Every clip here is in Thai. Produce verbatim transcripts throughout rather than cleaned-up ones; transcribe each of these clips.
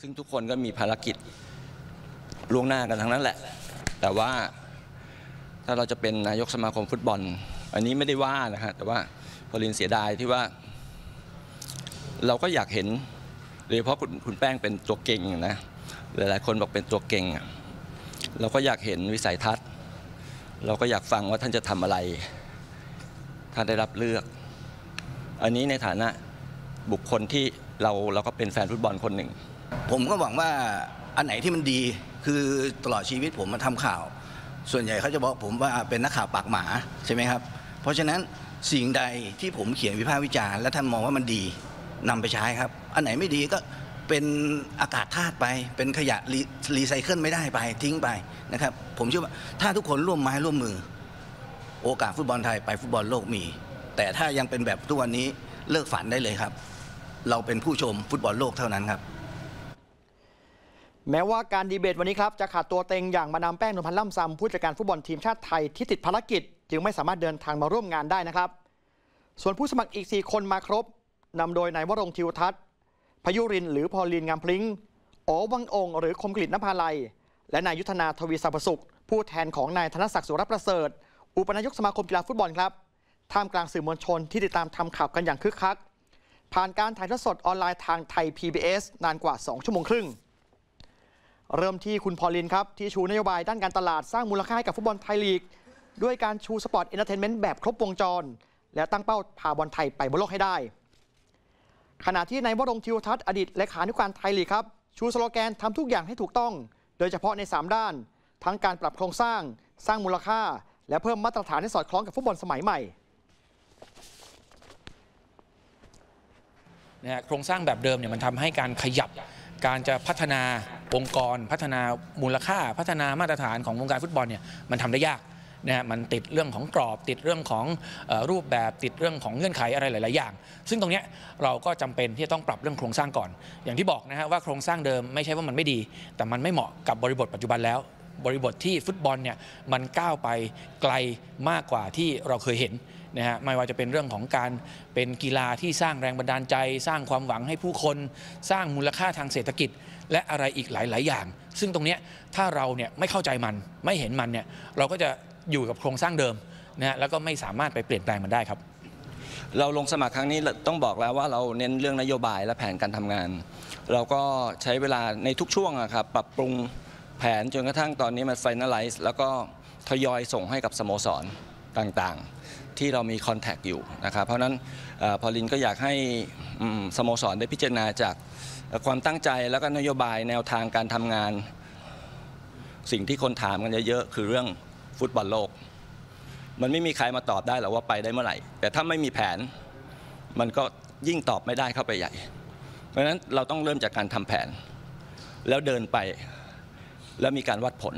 ซึ่งทุกคนก็มีภารกิจล่วงหน้ากันทั้งนั้นแหละแต่ว่าถ้าเราจะเป็นนายกสมาคมฟุตบอลอันนี้ไม่ได้ว่านะฮะแต่ว่าพอลินเสียดายที่ว่าเราก็อยากเห็นโดยเฉพาะคุณแป้งเป็นตัวเก่งนะหลายๆคนบอกเป็นตัวเก่งเราก็อยากเห็นวิสัยทัศน์เราก็อยากฟังว่าท่านจะทำอะไรท่านได้รับเลือกอันนี้ในฐานะบุคคลที่เราเราก็เป็นแฟนฟุตบอลคนหนึ่งผมก็หวังว่าอันไหนที่มันดีคือตลอดชีวิตผมมาทำข่าวส่วนใหญ่เขาจะบอกผมว่าเป็นนักข่าวปากหมาใช่ไหมครับเพราะฉะนั้นสิ่งใดที่ผมเขียนวิพากษ์วิจารณ์และท่านมองว่ามันดีนำไปใช้ครับอันไหนไม่ดีก็เป็นอากาศธาตุไปเป็นขยะรีไซเคิลไม่ได้ไปทิ้งไปนะครับผมเชื่อว่าถ้าทุกคนร่วมไม้ร่วมมือโอกาสฟุตบอลไทยไปฟุตบอลโลกมีแต่ถ้ายังเป็นแบบทุกวันนี้เลิกฝันได้เลยครับเราเป็นผู้ชมฟุตบอลโลกเท่านั้นครับแม้ว่าการดีเบตวันนี้ครับจะขาดตัวเต็งอย่างมาดามแป้งนวลพันธ์ล่ำซำผู้จัดการฟุตบอลทีมชาติไทยที่ติดภารกิจจึงไม่สามารถเดินทางมาร่วมงานได้นะครับส่วนผู้สมัครอีกสี่คนมาครบนำโดยนายวรงค์ทิวทัศน์พยุรินทร์หรือพอลินงามพลิ้งอ๋อวังองค์หรือคมกฤษณภาลัยและนายยุทธนาทวีสรรพสุขผู้แทนของนายธนศักดิ์สุรประเสริฐอุปนายกสมาคมกีฬาฟุตบอลครับท่ามกลางสื่อมวลชนที่ติดตามทำข่าวกันอย่างคึกคักผ่านการถ่ายทอดสดออนไลน์ทางไทย พี บี เอส นานกว่าสองชั่วโมงครึ่งเริ่มที่คุณพอลินครับที่ชูนโยบายด้านการตลาดสร้างมูลค่าให้กับฟุตบอลไทยลีกด้วยการชูสปอร์ตเอนเตอร์เทนเมนต์แบบครบวงจรและตั้งเป้าพาบอลไทยไปบนโลกให้ได้ขณะที่นายวรงค์ทิวทัศน์อดีตเลขานุการไทยลีกครับชูสโลแกนทำทุกอย่างให้ถูกต้องโดยเฉพาะในสามด้านทั้งการปรับโครงสร้างสร้างมูลค่าและเพิ่มมาตรฐานให้สอดคล้องกับฟุตบอลสมัยใหม่นะฮะโครงสร้างแบบเดิมเนี่ยมันทำให้การขยับการจะพัฒนาองค์กรพัฒนามูลค่าพัฒนามาตรฐานของวงการฟุตบอลเนี่ยมันทำได้ยากนะฮะมันติดเรื่องของกรอบติดเรื่องของรูปแบบติดเรื่องของเงื่อนไขอะไรหลายๆอย่างซึ่งตรงนี้เราก็จำเป็นที่จะต้องปรับเรื่องโครงสร้างก่อนอย่างที่บอกนะฮะว่าโครงสร้างเดิมไม่ใช่ว่ามันไม่ดีแต่มันไม่เหมาะกับบริบทปัจจุบันแล้วบริบทที่ฟุตบอลเนี่ยมันก้าวไปไกลมากกว่าที่เราเคยเห็นนะฮะไม่ว่าจะเป็นเรื่องของการเป็นกีฬาที่สร้างแรงบันดาลใจสร้างความหวังให้ผู้คนสร้างมูลค่าทางเศรษฐกิจและอะไรอีกหลายๆอย่างซึ่งตรงนี้ถ้าเราเนี่ยไม่เข้าใจมันไม่เห็นมันเนี่ยเราก็จะอยู่กับโครงสร้างเดิมนะฮะแล้วก็ไม่สามารถไปเปลี่ยนแปลงมันได้ครับเราลงสมัครครั้งนี้ต้องบอกแล้วว่าเราเน้นเรื่องนโยบายและแผนการทำงานเราก็ใช้เวลาในทุกช่วงครับปรับปรุงแผนจนกระทั่งตอนนี้มัน finalize แล้วก็ทยอยส่งให้กับสโมสรต่างๆที่เรามีคอนแทคอยู่นะครับเพราะนั้นพอลินก็อยากให้สโมสรได้พิจารณาจากความตั้งใจแล้วก็นโยบายแนวทางการทำงานสิ่งที่คนถามกันเยอะๆคือเรื่องฟุตบอลโลกมันไม่มีใครมาตอบได้หรอกว่าไปได้เมื่อไหร่แต่ถ้าไม่มีแผนมันก็ยิ่งตอบไม่ได้เข้าไปใหญ่เพราะฉะนั้นเราต้องเริ่มจากการทำแผนแล้วเดินไปแล้วมีการวัดผล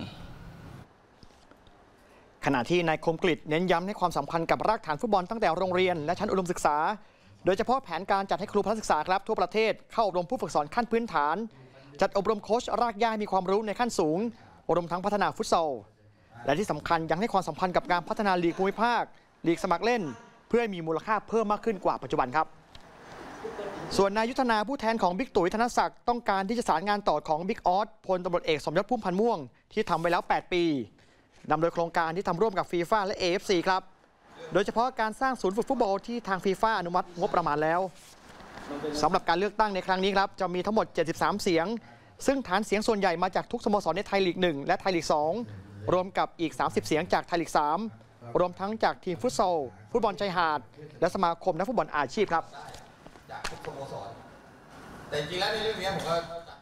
ขณะที่นายคมกฤษเน้นย้ำให้ความสำคัญกับรากฐานฟุตบอลตั้งแต่โรงเรียนและชั้นอุดมศึกษาโดยเฉพาะแผนการจัดให้ครูพละศึกษาครับทั่วประเทศเข้าอบรมผู้ฝึกสอนขั้นพื้นฐานจัดอบรมโค้ชรากหญ้ามีความรู้ในขั้นสูงรวมทั้งพัฒนาฟุตซอลและที่สำคัญยังให้ความสำคัญกับการพัฒนาลีกภูมิภาคลีกสมัครเล่นเพื่อให้มีมูลค่าเพิ่มมากขึ้นกว่าปัจจุบันครับส่วนนายยุทธนาผู้แทนของบิ๊กตุ๋ยธนศักดิ์ต้องการที่จะสารงานต่อของบิ๊กออสพลตำรวจเอกสมยศพุ่มพันธ์ม่วงที่ทำไว้แล้วแปดปีนำโดยโครงการที่ทำร่วมกับฟีฟ่าและ เอ เอฟ ซี ครับโดยเฉพาะการสร้างศูนย์ฝึกฟุตบอลที่ทางฟีฟ่าอนุมัติงบประมาณแล้วสำหรับการเลือกตั้งในครั้งนี้ครับจะมีทั้งหมดเจ็ดสิบสามเสียงซึ่งฐานเสียงส่วนใหญ่มาจากทุกสโมสรในไทยลีกหนึ่งและไทยลีกสองรวมกับอีกสามสิบเสียงจากไทยลีกสามรวมทั้งจากทีมฟุตซอลฟุตบอลชายหาดและสมาคมนักฟุตบอลอาชีพครับจากทุกสโมสรแต่จริงๆแล้วในเรื่องนี้ผมก็